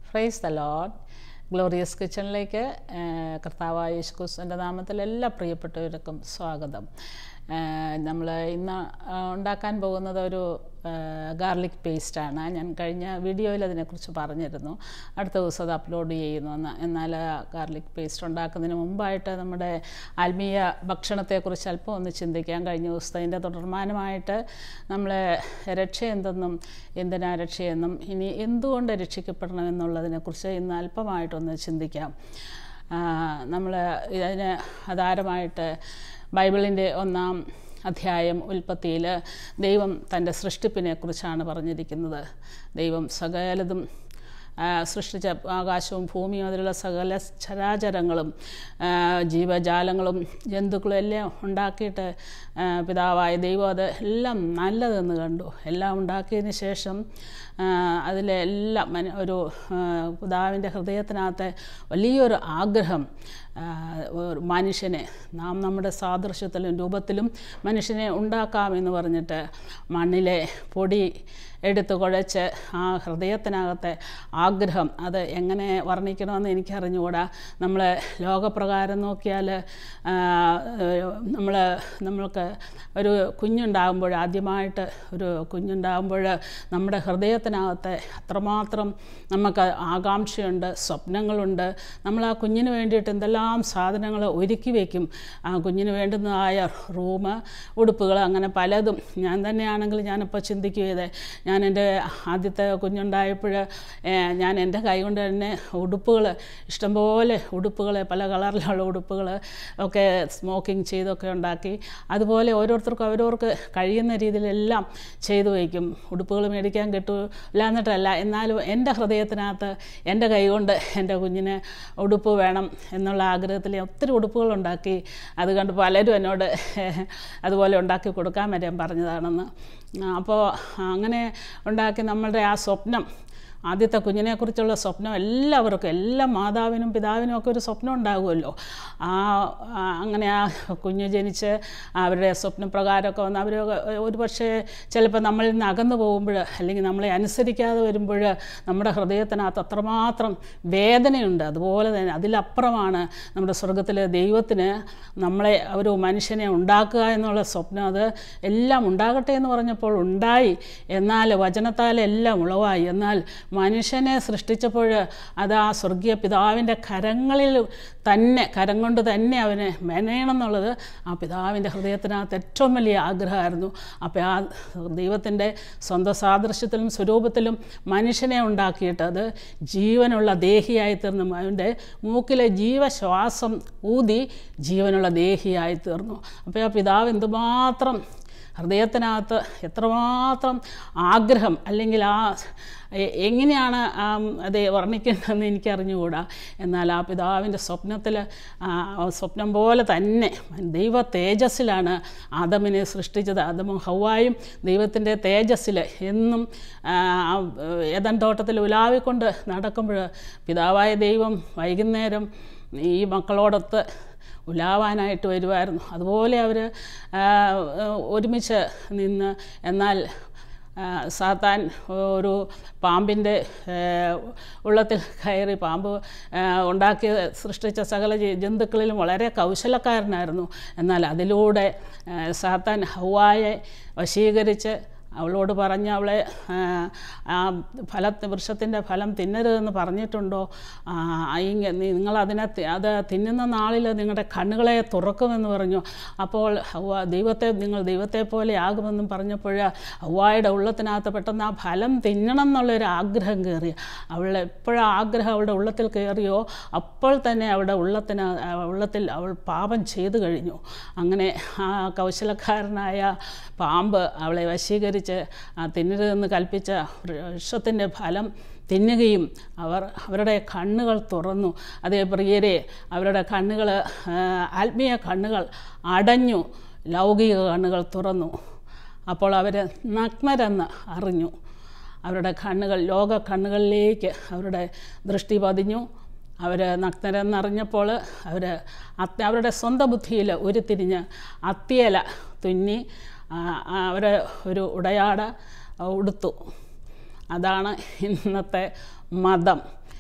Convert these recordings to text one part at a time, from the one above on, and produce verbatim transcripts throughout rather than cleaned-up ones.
Praise the Lord. Glorious കിച്ചണിലേക്ക് കർത്താവായ യേശുക്രിസ്തുവിൻ്റെ നാമത്തിൽ എല്ലാ പ്രിയപ്പെട്ടവർക്കും സ്വാഗതം. നമ്മൾ ഇന്ന് ഉണ്ടാക്കാൻ പോകുന്നത് ഒരു ഗാർലിക് പേസ്റ്റാണ്. ഞാൻ കഴിഞ്ഞ വീഡിയോയിൽ അതിനെക്കുറിച്ച് പറഞ്ഞിരുന്നു. അടുത്ത ദിവസം അത് അപ്ലോഡ് ചെയ്യുന്നു. എന്നാൽ ഗാർലിക് പേസ്റ്റ് ഉണ്ടാക്കുന്നതിന് മുമ്പായിട്ട് നമ്മുടെ ആത്മീയ ഭക്ഷണത്തെക്കുറിച്ച് അല്പം ഒന്ന് ചിന്തിക്കാം. കഴിഞ്ഞ ദിവസത്തെ അതിൻ്റെ തുടർമാനമായിട്ട് നമ്മൾ രക്ഷ എന്തെന്നും എന്തിനാ രക്ഷയെന്നും ഇനി എന്തുകൊണ്ട് രക്ഷിക്കപ്പെടണമെന്നുള്ളതിനെക്കുറിച്ച് ഇന്ന് അല്പമായിട്ടൊന്ന് ചിന്തിക്കാം. നമ്മൾ ഇതിന് ആധാരമായിട്ട് ബൈബിളിൻ്റെ ഒന്നാം അധ്യായം ഉൽപ്പത്തിയിൽ ദൈവം തൻ്റെ സൃഷ്ടിപ്പിനെക്കുറിച്ചാണ് പറഞ്ഞിരിക്കുന്നത്. ദൈവം സകലതും സൃഷ്ടിച്ച ആകാശവും ഭൂമിയും അതിലുള്ള സകല ചരാചരങ്ങളും ജീവജാലങ്ങളും ജന്തുക്കളും എല്ലാം ഉണ്ടാക്കിയിട്ട് പിതാവായ ദൈവം അത് എല്ലാം നല്ലതെന്ന് കണ്ടു. എല്ലാം ഉണ്ടാക്കിയതിന് ശേഷം അതിലെല്ലാം ഒരു പിതാവിൻ്റെ ഹൃദയത്തിനകത്ത് വലിയൊരു ആഗ്രഹം, മനുഷ്യനെ നാം നമ്മുടെ സാദൃശ്യത്തിലും രൂപത്തിലും മനുഷ്യനെ ഉണ്ടാക്കാമെന്ന് പറഞ്ഞിട്ട് മണ്ണിലെ പൊടി എടുത്ത് കുഴച്ച് ആ ഹൃദയത്തിനകത്തെ ആഗ്രഹം അത് എങ്ങനെ വർണ്ണിക്കണമെന്ന് എനിക്കറിഞ്ഞുകൂടാ. നമ്മൾ ലോകപ്രകാരം നോക്കിയാൽ നമ്മൾ നമ്മൾക്ക് ഒരു കുഞ്ഞുണ്ടാകുമ്പോൾ, ആദ്യമായിട്ട് ഒരു കുഞ്ഞുണ്ടാകുമ്പോൾ നമ്മുടെ ഹൃദയത്തിനകത്ത് അത്രമാത്രം നമുക്ക് ആകാംക്ഷയുണ്ട്, സ്വപ്നങ്ങളുണ്ട്. നമ്മൾ ആ കുഞ്ഞിന് വേണ്ടിയിട്ട് എന്തെല്ലാം സാധനങ്ങൾ ഒരുക്കി വയ്ക്കും. ആ കുഞ്ഞിന് വേണ്ടുന്നതായ റൂം, ഉടുപ്പുകൾ, അങ്ങനെ പലതും. ഞാൻ തന്നെയാണെങ്കിൽ ഞാനിപ്പോൾ ചിന്തിക്കുകയത്, ഞാൻ എൻ്റെ ആദ്യത്തെ കുഞ്ഞുണ്ടായപ്പോൾ ഞാൻ എൻ്റെ കൈ കൊണ്ട് തന്നെ ഉടുപ്പുകൾ, ഇഷ്ടംപോലെ ഉടുപ്പുകൾ, പല കളറിലുള്ള ഉടുപ്പുകൾ ഒക്കെ സ്മോക്കിങ് ചെയ്തൊക്കെ ഉണ്ടാക്കി. അതുപോലെ ഓരോരുത്തർക്കും അവരവർക്ക് കഴിയുന്ന രീതിയിലെല്ലാം ചെയ്തു വയ്ക്കും. ഉടുപ്പുകൾ മേടിക്കാൻ കിട്ടില്ല എന്നിട്ടല്ല, എന്നാലും എൻ്റെ ഹൃദയത്തിനകത്ത് എൻ്റെ കൈ കൊണ്ട് എൻ്റെ കുഞ്ഞിന് ഉടുപ്പ് വേണം എന്നുള്ള ആഗ്രഹത്തിൽ ഒത്തിരി ഉടുപ്പുകളുണ്ടാക്കി. അത് കണ്ട് പലരും എന്നോട് അതുപോലെ ഉണ്ടാക്കി കൊടുക്കാൻ വരെ പറഞ്ഞതാണെന്ന്. അപ്പോൾ അങ്ങനെ ഉണ്ടാക്കി നമ്മളുടെ ആ സ്വപ്നം, ആദ്യത്തെ കുഞ്ഞിനെക്കുറിച്ചുള്ള സ്വപ്നം എല്ലാവർക്കും, എല്ലാ മാതാവിനും പിതാവിനും ഒക്കെ ഒരു സ്വപ്നം ഉണ്ടാകുമല്ലോ. ആ അങ്ങനെ ആ കുഞ്ഞ് ജനിച്ച് അവരുടെ സ്വപ്നപ്രകാരമൊക്കെ വന്ന് അവർ ഒരു പക്ഷേ ചിലപ്പോൾ നമ്മളിൽ നിന്ന് അകന്നു പോകുമ്പോൾ, അല്ലെങ്കിൽ നമ്മളെ അനുസരിക്കാതെ വരുമ്പോൾ നമ്മുടെ ഹൃദയത്തിനകത്ത് അത്രമാത്രം വേദനയുണ്ട്. അതുപോലെ തന്നെ അതിലപ്പുറമാണ് നമ്മുടെ സ്വർഗത്തിലെ ദൈവത്തിന് നമ്മളെ ഒരു മനുഷ്യനെ ഉണ്ടാക്കുക എന്നുള്ള സ്വപ്നം. അത് എല്ലാം ഉണ്ടാകട്ടെ എന്ന് പറഞ്ഞപ്പോൾ ഉണ്ടായി, എന്നാൽ വചനത്താൽ എല്ലാം ഉളവായി. എന്നാൽ മനുഷ്യനെ സൃഷ്ടിച്ചപ്പോൾ അത് ആ സ്വർഗീയ പിതാവിൻ്റെ കരങ്ങളിൽ തന്നെ, കരം കൊണ്ട് തന്നെ അവനെ മെനയണം എന്നുള്ളത് ആ പിതാവിൻ്റെ ഹൃദയത്തിനകത്ത് ഏറ്റവും വലിയ ആഗ്രഹമായിരുന്നു. അപ്പോൾ ആ ദൈവത്തിൻ്റെ സ്വന്തം സാദൃശ്യത്തിലും സ്വരൂപത്തിലും മനുഷ്യനെ ഉണ്ടാക്കിയിട്ട് അത് ജീവനുള്ള ദേഹിയായി തീർന്നു. അവൻ്റെ മൂക്കിലെ ജീവശ്വാസം ഊതി ജീവനുള്ള ദേഹിയായി തീർന്നു. അപ്പോൾ ആ പിതാവ് എന്തുമാത്രം ഹൃദയത്തിനകത്ത് എത്രമാത്രം ആഗ്രഹം, അല്ലെങ്കിൽ ആ എങ്ങനെയാണ് അത് വർണ്ണിക്കേണ്ടതെന്ന് എനിക്കറിഞ്ഞുകൂടാ. എന്നാൽ ആ പിതാവിൻ്റെ സ്വപ്നത്തിൽ, സ്വപ്നം പോലെ തന്നെ ദൈവ തേജസ്സിലാണ് ആദമിനെ സൃഷ്ടിച്ചത്. ആദമും ഹവ്വായും ദൈവത്തിൻ്റെ തേജസ്സിൽ എന്നും ഏദൻ തോട്ടത്തിൽ ഉലാവിക്കൊണ്ട് നടക്കുമ്പോൾ പിതാവായ ദൈവം വൈകുന്നേരം ഈ മക്കളോടൊത്ത് ഉലാവാനായിട്ട് വരുമായിരുന്നു. അതുപോലെ അവർ ഒരുമിച്ച് നിന്ന്. എന്നാൽ സാത്താൻ ഒരു പാമ്പിൻ്റെ ഉള്ളത്തിൽ കയറി, പാമ്പ് ഉണ്ടാക്കി സൃഷ്ടിച്ച സകല ജന്തുക്കളിലും വളരെ കൗശലക്കാരനായിരുന്നു. എന്നാൽ അതിലൂടെ സാത്താൻ ഹവ്വായെ വശീകരിച്ച് അവളോട് പറഞ്ഞ് അവളെ ആ ഫല വൃക്ഷത്തിൻ്റെ ഫലം തിന്നരുതെന്ന് പറഞ്ഞിട്ടുണ്ടോ, നിങ്ങളതിനെ അത് തിന്നുന്ന നാളിൽ നിങ്ങളുടെ കണ്ണുകളെ തുറക്കുമെന്ന് പറഞ്ഞു. അപ്പോൾ ഹവ്വ ദൈവത്തെ നിങ്ങൾ ദൈവത്തെ പോലെ ആകുമെന്നും പറഞ്ഞപ്പോൾ ഹവ്വായുടെ ഉള്ളത്തിനകത്ത് പെട്ടെന്ന് ആ ഫലം തിന്നണം എന്നുള്ളൊരു ആഗ്രഹം കയറി. അവൾ എപ്പോഴാ ആഗ്രഹം അവളുടെ ഉള്ളത്തിൽ കയറിയോ അപ്പോൾ തന്നെ അവളുടെ ഉള്ളത്തിന് ഉള്ളത്തിൽ അവൾ പാപം ചെയ്തു കഴിഞ്ഞു. അങ്ങനെ ആ കൗശലക്കാരനായ പാമ്പ് അവളെ വശീകരിച്ച് തിന്നരുതെന്ന് കൽപ്പിച്ച വൃക്ഷത്തിൻ്റെ ഫലം തിന്നുകയും അവർ അവരുടെ കണ്ണുകൾ തുറന്നു. അതേ പ്രിയരെ, അവരുടെ കണ്ണുകൾ, ആത്മീയ കണ്ണുകൾ അടഞ്ഞു, ലൗകിക കണ്ണുകൾ തുറന്നു. അപ്പോൾ അവർ നഗ്നരെന്ന് അറിഞ്ഞു. അവരുടെ കണ്ണുകൾ ലോക കണ്ണുകളിലേക്ക് അവരുടെ ദൃഷ്ടി പതിഞ്ഞു. അവർ നഗ്നരെന്നറിഞ്ഞപ്പോൾ അവർ അവരുടെ സ്വന്തം ബുദ്ധിയിൽ ഉരുത്തിരിഞ്ഞ് അത്തിയല തുന്നി അവർ ഒരു ഉടയാട ഉടുത്തു. അതാണ് ഇന്നത്തെ മതം.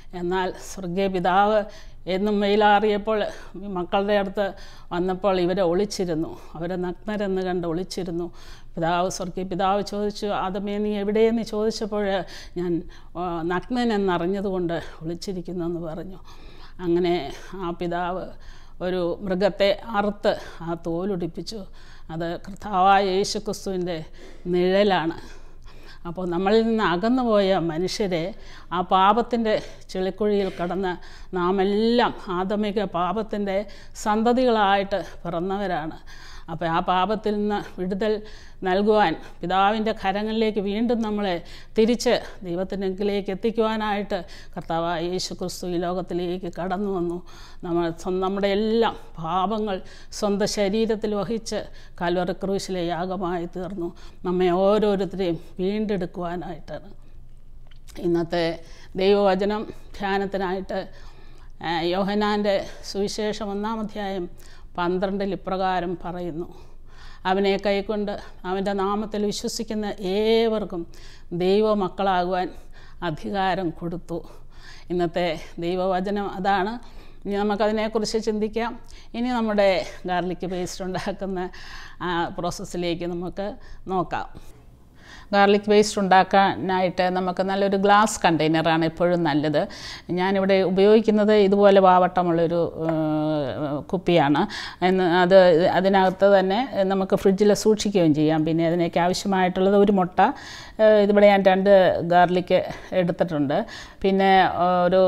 എന്നാൽ സ്വർഗീയ പിതാവ് എന്നും വെയിലാറിയപ്പോൾ മക്കളുടെ അടുത്ത് വന്നപ്പോൾ ഇവരെ ഒളിച്ചിരുന്നു, അവരെ നഗ്നരെന്ന് കണ്ട് ഒളിച്ചിരുന്നു. പിതാവ് സ്വർഗീയ പിതാവ് ചോദിച്ചു, ആദമേ നീ എവിടെയെന്ന് ചോദിച്ചപ്പോൾ ഞാൻ നഗ്നനെന്നറിഞ്ഞതുകൊണ്ട് ഒളിച്ചിരിക്കുന്നെന്ന് പറഞ്ഞു. അങ്ങനെ ആ പിതാവ് ഒരു മൃഗത്തെ അറുത്ത് ആ തോലുടിപ്പിച്ചു. അത് കർത്താവായ യേശുക്രിസ്തുവിൻ്റെ നിഴലാണ്. അപ്പോൾ നമ്മളിൽ നിന്ന് അകന്നുപോയ മനുഷ്യരെ ആ പാപത്തിൻ്റെ ചെളിക്കുഴിയിൽ കടന്ന് നാം എല്ലാം ആദമിക പാപത്തിൻ്റെ സന്തതികളായിട്ട് പിറന്നവരാണ്. അപ്പോൾ ആ പാപത്തിൽ നിന്ന് വിടുതൽ നൽകുവാൻ പിതാവിൻ്റെ കരങ്ങളിലേക്ക് വീണ്ടും നമ്മളെ തിരിച്ച് ദൈവത്തിനെങ്കിലേക്ക് എത്തിക്കുവാനായിട്ട് കർത്താവായ യേശുക്രിസ്തു ഈ ലോകത്തിലേക്ക് കടന്നു വന്നു. നമ്മൾ നമ്മുടെ എല്ലാം പാപങ്ങൾ സ്വന്തം ശരീരത്തിൽ വഹിച്ച് കാൽവറി ക്രൂശിലെ യാഗമായി തീർന്നു, നമ്മെ ഓരോരുത്തരെയും വീണ്ടെടുക്കുവാനായിട്ടാണ്. ഇന്നത്തെ ദൈവവചനം ധ്യാനത്തിനായിട്ട് യോഹന്നാൻ്റെ സുവിശേഷം ഒന്നാം അധ്യായം പന്ത്രണ്ടിൽ ഇപ്രകാരം പറയുന്നു, അവനെ കൈക്കൊണ്ട് അവൻ്റെ നാമത്തിൽ വിശ്വസിക്കുന്ന ഏവർക്കും ദൈവമക്കളാകുവാൻ അധികാരം കൊടുത്തു. ഇന്നത്തെ ദൈവവചനം അതാണ്. ഇനി നമുക്കതിനെക്കുറിച്ച് ചിന്തിക്കാം. ഇനി നമ്മുടെ ഗാർലിക് പേസ്റ്റ് ഉണ്ടാക്കുന്ന ആ പ്രോസസ്സിലേക്ക് നമുക്ക് നോക്കാം. ഗാർലിക് പേസ്റ്റ് ഉണ്ടാക്കാനായിട്ട് നമുക്ക് നല്ലൊരു ഗ്ലാസ് കണ്ടെയ്നറാണ് എപ്പോഴും നല്ലത്. ഞാനിവിടെ ഉപയോഗിക്കുന്നത് ഇതുപോലെ വാവട്ടമുള്ളൊരു കുപ്പിയാണ്. അത് അതിനകത്ത് തന്നെ നമുക്ക് ഫ്രിഡ്ജിൽ സൂക്ഷിക്കുകയും ചെയ്യാം. പിന്നെ അതിനേക്ക് ആവശ്യമായിട്ടുള്ളത് ഒരു മുട്ട, ഇതിവിടെ ഞാൻ രണ്ട് ഗാർലിക്ക് എടുത്തിട്ടുണ്ട്. പിന്നെ ഒരു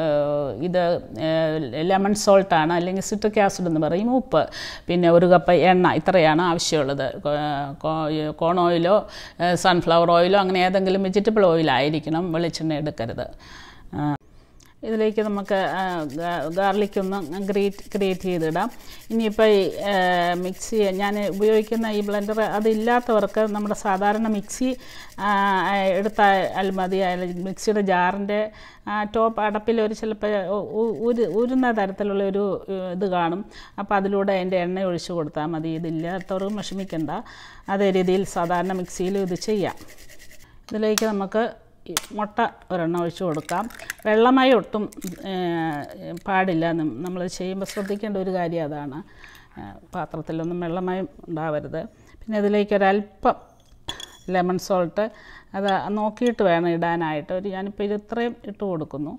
ഇത് ലെമൺ സോൾട്ടാണ്, അല്ലെങ്കിൽ സിട്രിക് ആസിഡ് എന്ന് പറയും, ഉപ്പ്, പിന്നെ ഒരു കപ്പ് എണ്ണ, ഇത്രയാണ് ആവശ്യമുള്ളത്. കോൺ ഓയിലോ സൺഫ്ലവർ ഓയിലോ അങ്ങനെ ഏതെങ്കിലും വെജിറ്റബിൾ ഓയിലായിരിക്കണം, വെളിച്ചെണ്ണ എടുക്കരുത്. ഇതിലേക്ക് നമുക്ക് ഗാർലിക് ഒന്ന് ഗ്രേറ്റ് ഗ്രേറ്റ് ചെയ്തിടാം. ഇനിയിപ്പോൾ ഈ മിക്സി ഞാൻ ഉപയോഗിക്കുന്ന ഈ ബ്ലെൻഡർ അതില്ലാത്തവർക്ക് നമ്മുടെ സാധാരണ മിക്സി എടുത്താൽ മതി. മിക്സിയുടെ ജാറിൻ്റെ ടോപ്പ് അടപ്പിൽ ഒരു ചിലപ്പോൾ ഉരു ഉരുന്ന തരത്തിലുള്ളൊരു ഇത് കാണും. അപ്പോൾ അതിലൂടെ അതിൻ്റെ എണ്ണ ഒഴിച്ച് കൊടുത്താൽ മതി. ഇതില്ലാത്തവർക്ക് വിഷമിക്കണ്ട. അതേ രീതിയിൽ സാധാരണ മിക്സിയിലും ഇത് ചെയ്യാം. ഇതിലേക്ക് നമുക്ക് മുട്ട ഒരെണ്ണം ഒഴിച്ച് കൊടുക്കാം. വെള്ളമായി ഒട്ടും പാടില്ല. നമ്മൾ ചെയ്യുമ്പോൾ ശ്രദ്ധിക്കേണ്ട ഒരു കാര്യം അതാണ്, പാത്രത്തിലൊന്നും വെള്ളമായി ഉണ്ടാവരുത്. പിന്നെ ഇതിലേക്ക് ഒരല്പം ലെമൺ സോൾട്ട്, അത് നോക്കിയിട്ട് വേണം ഇടാനായിട്ട്. ഒരു ഞാനിപ്പോൾ ഇത് ഇത്രയും ഇട്ട് കൊടുക്കുന്നു.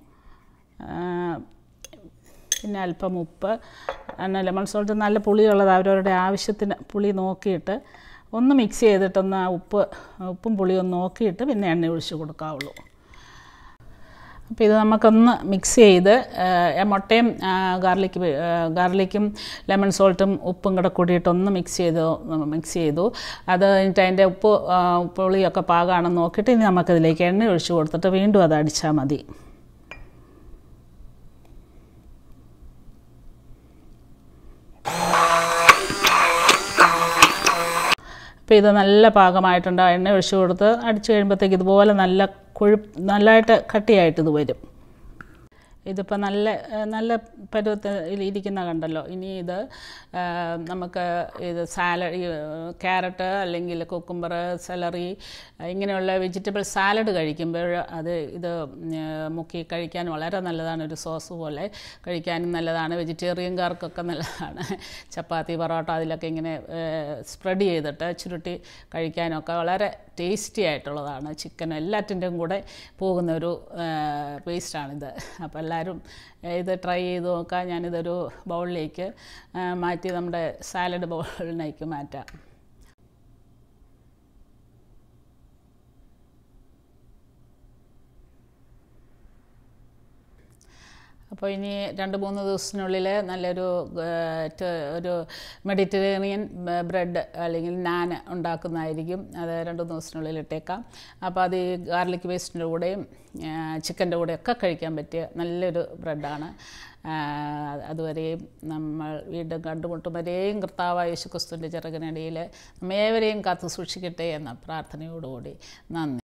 പിന്നെ അല്പം ഉപ്പ്. എന്നാൽ ലെമൺ സോൾട്ട് നല്ല പുളിയുള്ളത് അവരവരുടെ ആവശ്യത്തിന് പുളി നോക്കിയിട്ട് ഒന്ന് മിക്സ് ചെയ്തിട്ടൊന്ന് ഉപ്പ് ഉപ്പും പുളിയും ഒന്ന് നോക്കിയിട്ട് പിന്നെ എണ്ണ ഒഴിച്ച് കൊടുക്കാവുള്ളൂ. അപ്പോൾ ഇത് നമുക്കൊന്ന് മിക്സ് ചെയ്ത് മുട്ടയും ഗാർലിക് ഗാർലിക്കും ലെമൺ സോൾട്ടും ഉപ്പും കൂടെ കൂടിയിട്ടൊന്ന് മിക്സ് ചെയ്തു മിക്സ് ചെയ്തു അത് കഴിഞ്ഞിട്ട് അതിൻ്റെ ഉപ്പ് പുളിയൊക്കെ പാകമാണെന്ന് നോക്കിയിട്ട് ഇനി നമുക്കതിലേക്ക് എണ്ണ ഒഴിച്ച് കൊടുത്തിട്ട് വീണ്ടും അത് അടിച്ചാൽ മതി. അപ്പോൾ ഇത് നല്ല പാകമായിട്ടുണ്ട്. എണ്ണ ഒഴിച്ച് കൊടുത്ത് അടിച്ച് കഴിയുമ്പോഴത്തേക്ക് ഇതുപോലെ നല്ല കൊഴുപ്പ് നല്ലതായിട്ട് കട്ടിയായിട്ട് ഇത് വരും. ഇതിപ്പോൾ നല്ല നല്ല പരുവത്തിൽ ഇരിക്കുന്ന കണ്ടല്ലോ. ഇനി ഇത് നമുക്ക് ഇത് സാലഡ്, ക്യാരറ്റ് അല്ലെങ്കിൽ കുക്കുംബർ, സെലറി ഇങ്ങനെയുള്ള വെജിറ്റബിൾ സാലഡ് കഴിക്കുമ്പോൾ അത് ഇത് മുക്കി കഴിക്കാൻ വളരെ നല്ലതാണ്. ഒരു സോസ് പോലെ കഴിക്കാനും നല്ലതാണ്. വെജിറ്റേറിയൻകാർക്കൊക്കെ നല്ലതാണ്. ചപ്പാത്തി, പൊറോട്ട അതിലൊക്കെ ഇങ്ങനെ സ്പ്രെഡ് ചെയ്തിട്ട് ചുരുട്ടി കഴിക്കാനൊക്കെ വളരെ ടേസ്റ്റി ആയിട്ടുള്ളതാണ്. ചിക്കൻ എല്ലാറ്റിൻ്റെയും കൂടെ പോകുന്ന ഒരു പേസ്റ്റാണിത്. അപ്പോൾ എല്ലാവരും ഇത് ട്രൈ ചെയ്ത് നോക്കാം. ഞാനിതൊരു ബൗളിലേക്ക് മാറ്റി നമ്മുടെ സാലഡ് ബൗളിലേക്ക് മാറ്റാം. അപ്പോൾ ഇനി രണ്ട് മൂന്ന് ദിവസത്തിനുള്ളിൽ നല്ലൊരു ഒരു മെഡിറ്ററേനിയൻ ബ്രെഡ് അല്ലെങ്കിൽ നാൻ ഉണ്ടാക്കുന്നതായിരിക്കും. അത് രണ്ട് ദിവസത്തിനുള്ളിൽ ഇട്ടേക്കാം. അപ്പോൾ അത് ഈ ഗാർലിക് പേസ്റ്റിൻ്റെ കൂടെയും ചിക്കൻ്റെ കൂടെയൊക്കെ കഴിക്കാൻ പറ്റിയ നല്ലൊരു ബ്രെഡാണ്. അതുവരെയും നമ്മൾ വീണ്ടും കണ്ടുമുട്ടും വരെയും കർത്താവായ യേശുക്രിസ്തുവിൻ്റെ ചിറകിനടിയിൽ നമ്മേവരെയും കാത്തു സൂക്ഷിക്കട്ടെ എന്ന പ്രാർത്ഥനയോടുകൂടി നന്ദി.